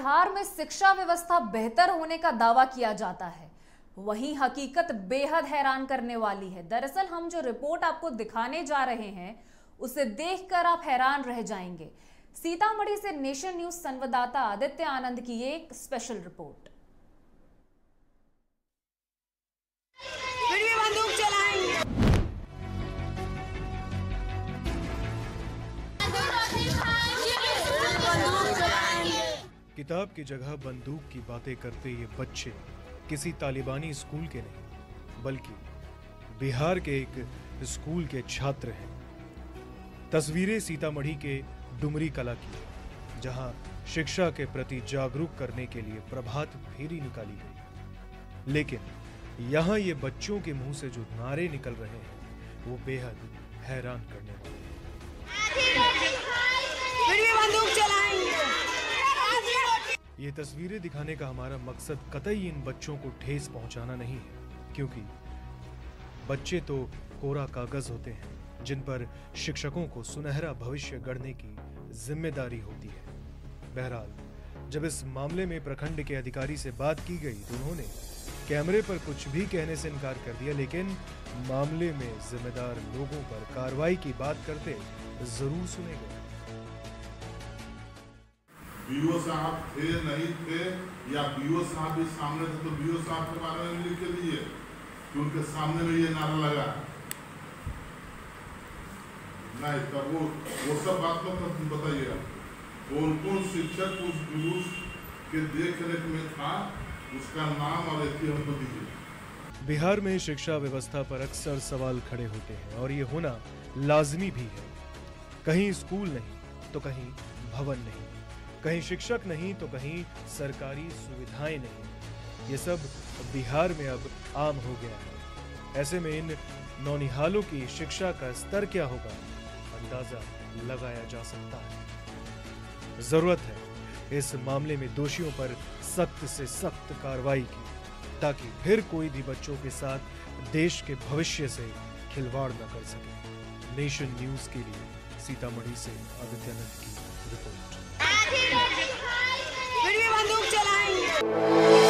बिहार में शिक्षा व्यवस्था बेहतर होने का दावा किया जाता है, वहीं हकीकत बेहद हैरान करने वाली है। दरअसल हम जो रिपोर्ट आपको दिखाने जा रहे हैं उसे देखकर आप हैरान रह जाएंगे। सीतामढ़ी से नेशन न्यूज संवाददाता आदित्य आनंद की एक स्पेशल रिपोर्ट। किताब की जगह बंदूक की बातें करते ये बच्चे किसी तालिबानी स्कूल के नहीं बल्कि बिहार के एक स्कूल के छात्र हैं। तस्वीरें सीतामढ़ी के डुमरी कला की, जहां शिक्षा के प्रति जागरूक करने के लिए प्रभात फेरी निकाली गई। लेकिन यहां ये बच्चों के मुंह से जो नारे निकल रहे हैं वो बेहद हैरान करने वाले हैं। ये तस्वीरें दिखाने का हमारा मकसद कतई इन बच्चों को ठेस पहुंचाना नहीं है, क्योंकि बच्चे तो कोरा कागज होते हैं जिन पर शिक्षकों को सुनहरा भविष्य गढ़ने की जिम्मेदारी होती है। बहरहाल जब इस मामले में प्रखंड के अधिकारी से बात की गई तो उन्होंने कैमरे पर कुछ भी कहने से इनकार कर दिया, लेकिन मामले में जिम्मेदार लोगों पर कार्रवाई की बात करते जरूर सुने गए। बीओ साहब थे नहीं थे या बीओ साहब भी सामने थे तो बीओ साहब के बारे में लिख के दिए कि उनके सामने में ये नारा लगा नहीं, तब वो सब बात में बताइए कौन शिक्षक उस जुलूस के देख रेख में था, उसका नाम और एथी हमको दीजिए। बिहार में शिक्षा व्यवस्था पर अक्सर सवाल खड़े होते हैं और ये होना लाजमी भी है। कहीं स्कूल नहीं तो कहीं भवन नहीं, कहीं शिक्षक नहीं तो कहीं सरकारी सुविधाएं नहीं। ये सब बिहार में अब आम हो गया है। ऐसे में इन नौनिहालों की शिक्षा का स्तर क्या होगा, अंदाजा लगाया जा सकता है। जरूरत है इस मामले में दोषियों पर सख्त से सख्त कार्रवाई की, ताकि फिर कोई भी बच्चों के साथ देश के भविष्य से खिलवाड़ न कर सके। नेशन न्यूज के लिए सीतामढ़ी से आदित्य आनंद की रिपोर्ट। बंदूक चलाएंगे।